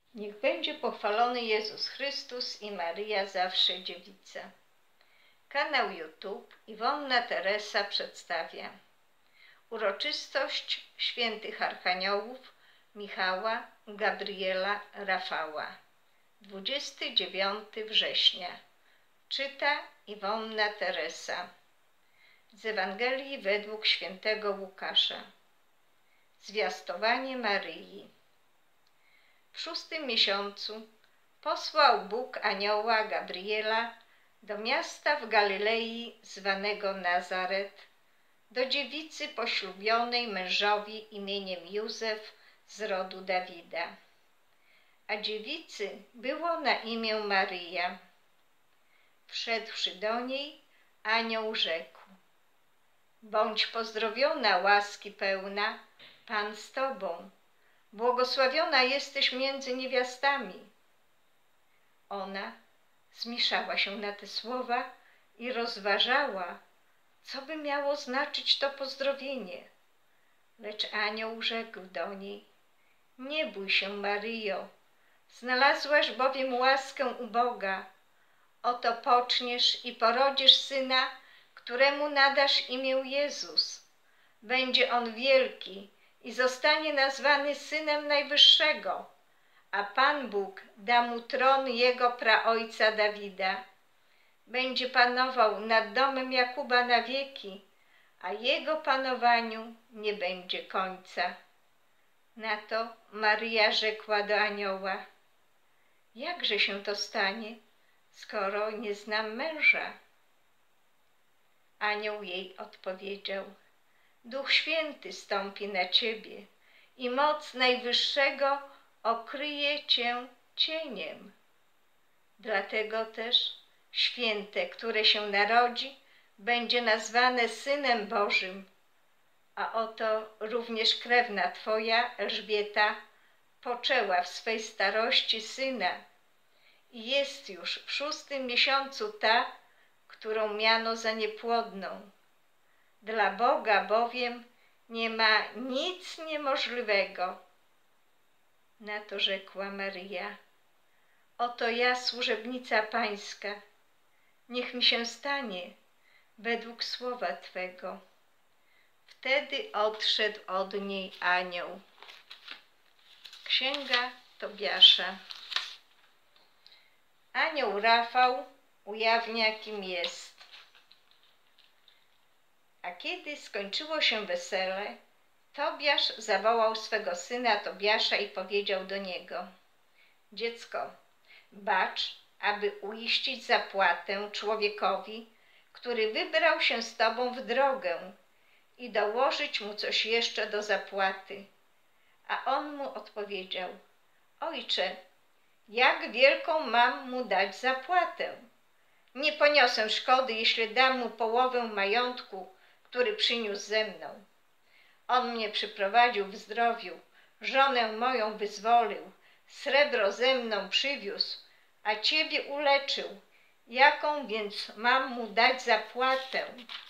Niech będzie pochwalony Jezus Chrystus i Maryja zawsze dziewica. Kanał YouTube Iwona Teresa przedstawia uroczystość świętych archaniołów Michała, Gabriela, Rafała. 29 września. Czyta Iwona Teresa. Z Ewangelii według świętego Łukasza. Zwiastowanie Maryi. W 6. miesiącu posłał Bóg anioła Gabriela do miasta w Galilei zwanego Nazaret, do dziewicy poślubionej mężowi imieniem Józef z rodu Dawida. A dziewicy było na imię Maryja. Wszedłszy do niej, anioł rzekł: bądź pozdrowiona, łaski pełna, Pan z tobą. Błogosławiona jesteś między niewiastami. Ona zmieszała się na te słowa i rozważała, co by miało znaczyć to pozdrowienie. Lecz anioł rzekł do niej: nie bój się, Maryjo, znalazłaś bowiem łaskę u Boga. Oto poczniesz i porodzisz syna, któremu nadasz imię Jezus. Będzie on wielki i zostanie nazwany Synem Najwyższego, a Pan Bóg da mu tron jego praojca Dawida. Będzie panował nad domem Jakuba na wieki, a jego panowaniu nie będzie końca. Na to Maryja rzekła do anioła: jakże się to stanie, skoro nie znam męża? Anioł jej odpowiedział: Duch Święty stąpi na ciebie i moc Najwyższego okryje cię cieniem. Dlatego też święte, które się narodzi, będzie nazwane Synem Bożym. A oto również krewna twoja, Elżbieta, poczęła w swej starości syna i jest już w 6. miesiącu ta, którą miano za niepłodną. Dla Boga bowiem nie ma nic niemożliwego. Na to rzekła Maryja: oto ja, służebnica Pańska, niech mi się stanie według słowa Twego. Wtedy odszedł od niej anioł. Księga Tobiasza. Anioł Rafał ujawnia, kim jest. A kiedy skończyło się wesele, Tobiasz zawołał swego syna Tobiasza i powiedział do niego: dziecko, bacz, aby uiścić zapłatę człowiekowi, który wybrał się z tobą w drogę, i dołożyć mu coś jeszcze do zapłaty. A on mu odpowiedział: ojcze, jak wielką mam mu dać zapłatę? Nie poniosę szkody, jeśli dam mu połowę majątku, który przyniósł ze mną. On mnie przyprowadził w zdrowiu, żonę moją wyzwolił, srebro ze mną przywiózł, a ciebie uleczył. Jaką więc mam mu dać zapłatę?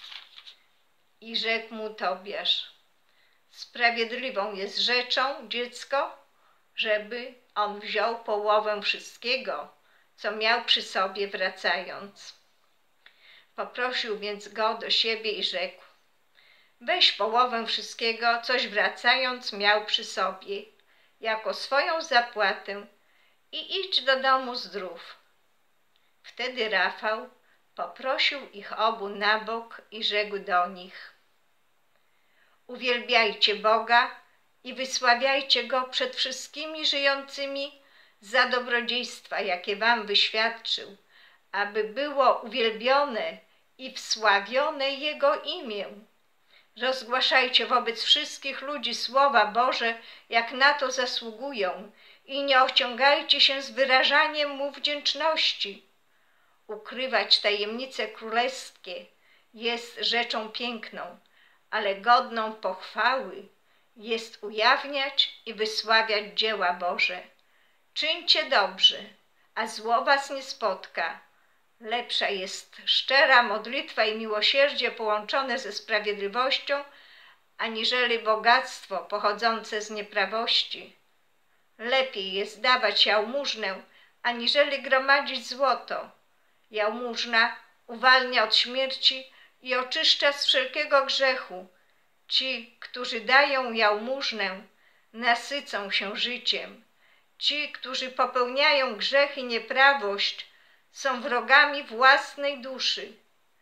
I rzekł mu Tobiasz: sprawiedliwą jest rzeczą, dziecko, żeby on wziął połowę wszystkiego, co miał przy sobie wracając. Poprosił więc go do siebie i rzekł: weź połowę wszystkiego, coś wracając miał przy sobie, jako swoją zapłatę, i idź do domu zdrów. Wtedy Rafał poprosił ich obu na bok i rzekł do nich: uwielbiajcie Boga i wysławiajcie Go przed wszystkimi żyjącymi za dobrodziejstwa, jakie wam wyświadczył, aby było uwielbione i wsławione Jego imię. Rozgłaszajcie wobec wszystkich ludzi Słowa Boże, jak na to zasługują, i nie ociągajcie się z wyrażaniem Mu wdzięczności. Ukrywać tajemnice królewskie jest rzeczą piękną, ale godną pochwały jest ujawniać i wysławiać dzieła Boże. Czyńcie dobrze, a zło was nie spotka. Lepsza jest szczera modlitwa i miłosierdzie połączone ze sprawiedliwością, aniżeli bogactwo pochodzące z nieprawości. Lepiej jest dawać jałmużnę, aniżeli gromadzić złoto. Jałmużna uwalnia od śmierci i oczyszcza z wszelkiego grzechu. Ci, którzy dają jałmużnę, nasycą się życiem. Ci, którzy popełniają grzech i nieprawość, są wrogami własnej duszy.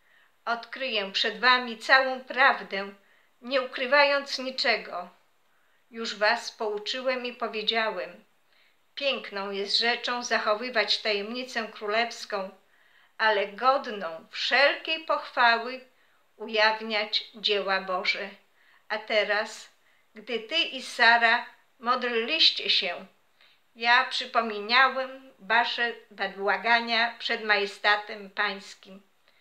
Odkryję przed wami całą prawdę, nie ukrywając niczego. Już was pouczyłem i powiedziałem. Piękną jest rzeczą zachowywać tajemnicę królewską, ale godną wszelkiej pochwały ujawniać dzieła Boże. A teraz, gdy ty i Sara modliliście się, ja przypomniałem wasze błagania przed majestatem pańskim.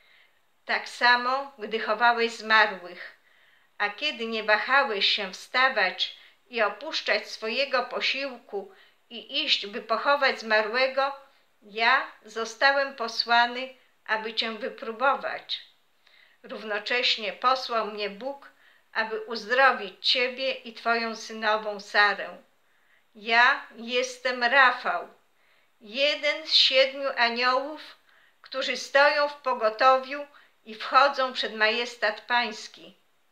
Tak samo, gdy chowałeś zmarłych, a kiedy nie wahałeś się wstawać i opuszczać swojego posiłku i iść, by pochować zmarłego, ja zostałem posłany, aby cię wypróbować. Równocześnie posłał mnie Bóg, aby uzdrowić ciebie i twoją synową Sarę. Ja jestem Rafał, jeden z 7 aniołów, którzy stoją w pogotowiu i wchodzą przed majestat pański.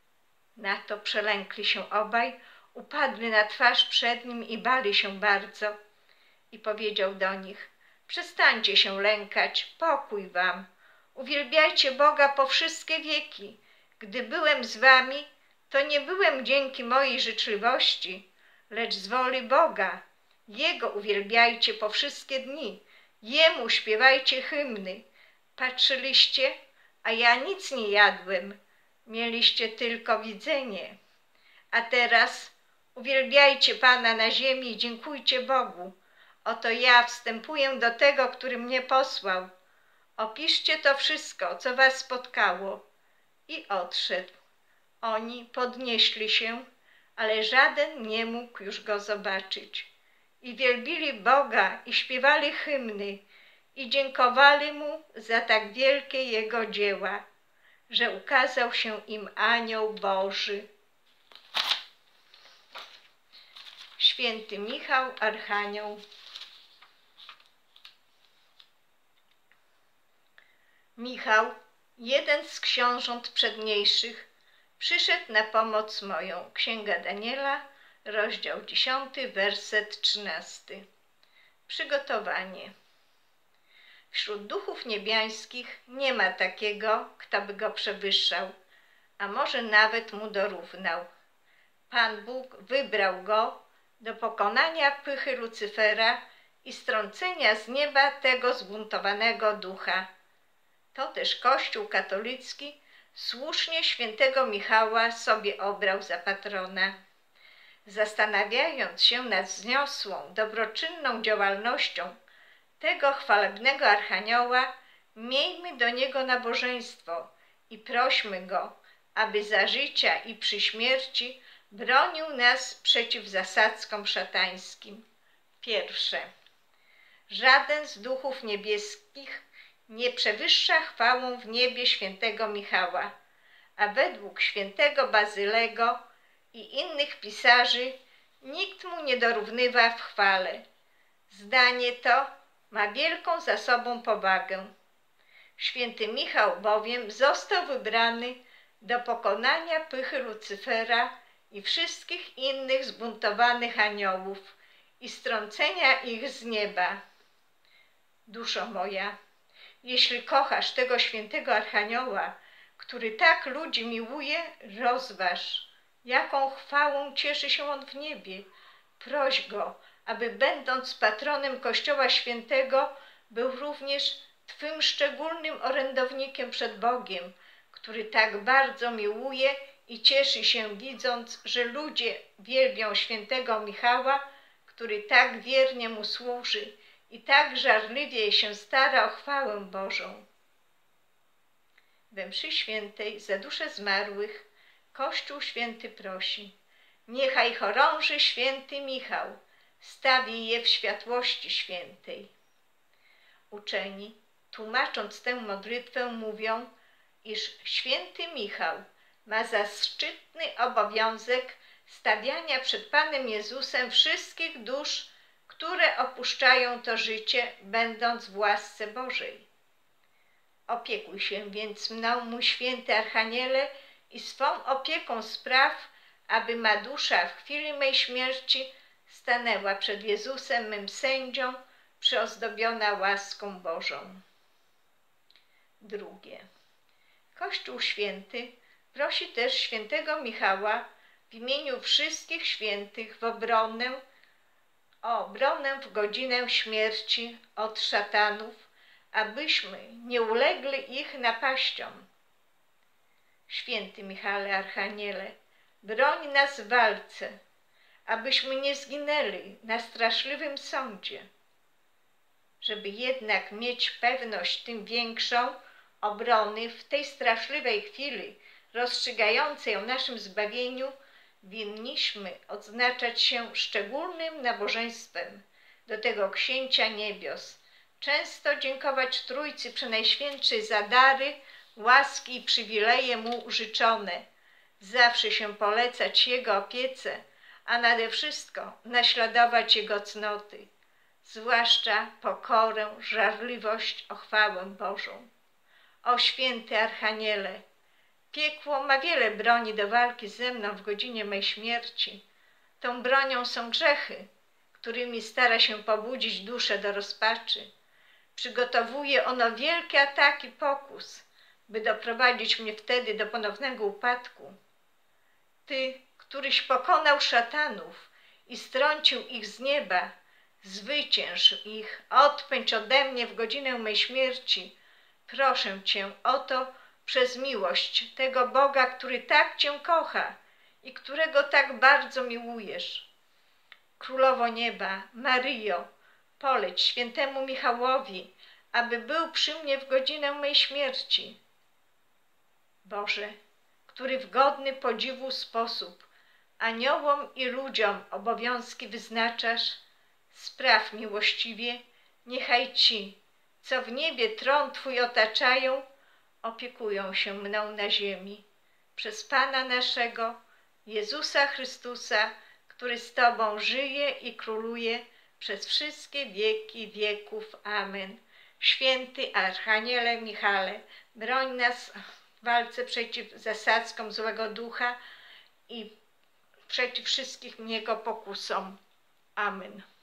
Na to przelękli się obaj, upadli na twarz przed nim i bali się bardzo. I powiedział do nich, przestańcie się lękać, pokój wam, uwielbiajcie Boga po wszystkie wieki. Gdy byłem z wami, to nie byłem dzięki mojej życzliwości, lecz z woli Boga. Jego uwielbiajcie po wszystkie dni, Jemu śpiewajcie hymny. Patrzyliście, a ja nic nie jadłem, mieliście tylko widzenie. A teraz uwielbiajcie Pana na ziemi i dziękujcie Bogu. Oto ja wstępuję do tego, który mnie posłał. Opiszcie to wszystko, co was spotkało. I odszedł. Oni podnieśli się, ale żaden nie mógł już go zobaczyć. I wielbili Boga i śpiewali hymny i dziękowali Mu za tak wielkie Jego dzieła, że ukazał się im anioł Boży. Święty Michał, Archanioł. Michał, jeden z książąt przedniejszych, przyszedł na pomoc moją. Księga Daniela, rozdział 10, werset 13. Przygotowanie. Wśród duchów niebiańskich nie ma takiego, kto by go przewyższał, a może nawet mu dorównał. Pan Bóg wybrał go do pokonania pychy Lucyfera i strącenia z nieba tego zbuntowanego ducha. To też Kościół katolicki słusznie świętego Michała sobie obrał za patrona. Zastanawiając się nad wzniosłą, dobroczynną działalnością tego chwalebnego archanioła, miejmy do niego nabożeństwo i prośmy go, aby za życia i przy śmierci bronił nas przeciw zasadzkom szatańskim. Pierwsze. Żaden z duchów niebieskich nie przewyższa chwałą w niebie świętego Michała, a według świętego Bazylego i innych pisarzy nikt mu nie dorównywa w chwale. Zdanie to ma wielką za sobą powagę. Święty Michał bowiem został wybrany do pokonania pychy Lucyfera i wszystkich innych zbuntowanych aniołów i strącenia ich z nieba. Duszo moja, jeśli kochasz tego świętego archanioła, który tak ludzi miłuje, rozważ, jaką chwałą cieszy się on w niebie. Proś go, aby będąc patronem Kościoła Świętego, był również twym szczególnym orędownikiem przed Bogiem, który tak bardzo miłuje i cieszy się, widząc, że ludzie wielbią świętego Michała, który tak wiernie mu służy i tak żarliwie się stara o chwałę Bożą. We mszy świętej za dusze zmarłych Kościół Święty prosi: niechaj chorąży święty Michał, stawi je w światłości świętej. Uczeni, tłumacząc tę modlitwę, mówią, iż święty Michał ma zaszczytny obowiązek stawiania przed Panem Jezusem wszystkich dusz które opuszczają to życie, będąc w łasce Bożej. Opiekuj się więc mną, mój święty Archaniele, i swą opieką spraw, aby ma dusza w chwili mej śmierci stanęła przed Jezusem, mym sędzią, przyozdobiona łaską Bożą. Drugie. Kościół Święty prosi też świętego Michała w imieniu wszystkich świętych o obronę w godzinę śmierci od szatanów, abyśmy nie ulegli ich napaściom. Święty Michale Archaniele, broń nas w walce, abyśmy nie zginęli na straszliwym sądzie. Żeby jednak mieć pewność tym większą obrony w tej straszliwej chwili rozstrzygającej o naszym zbawieniu, winniśmy odznaczać się szczególnym nabożeństwem do tego Księcia Niebios, często dziękować Trójcy Przenajświętszej za dary, łaski i przywileje Mu użyczone, zawsze się polecać Jego opiece, a nade wszystko naśladować Jego cnoty, zwłaszcza pokorę, żarliwość o chwałę Bożą. O święty Archaniele, piekło ma wiele broni do walki ze mną w godzinie mej śmierci. Tą bronią są grzechy, którymi stara się pobudzić duszę do rozpaczy. Przygotowuje ono wielkie ataki pokus, by doprowadzić mnie wtedy do ponownego upadku. Ty, któryś pokonał szatanów i strącił ich z nieba, zwycięż ich, odpędź ode mnie w godzinę mej śmierci. Proszę Cię o to przez miłość tego Boga, który tak Cię kocha i którego tak bardzo miłujesz. Królowo Nieba, Maryjo, poleć świętemu Michałowi, aby był przy mnie w godzinę mej śmierci. Boże, który w godny podziwu sposób aniołom i ludziom obowiązki wyznaczasz, spraw miłościwie, niechaj ci, co w niebie tron Twój otaczają, opiekują się mną na ziemi. Przez Pana naszego, Jezusa Chrystusa, który z Tobą żyje i króluje przez wszystkie wieki wieków. Amen. Święty Archaniele Michale, broń nas w walce przeciw zasadzkom złego ducha i przeciw wszystkim jego pokusom. Amen.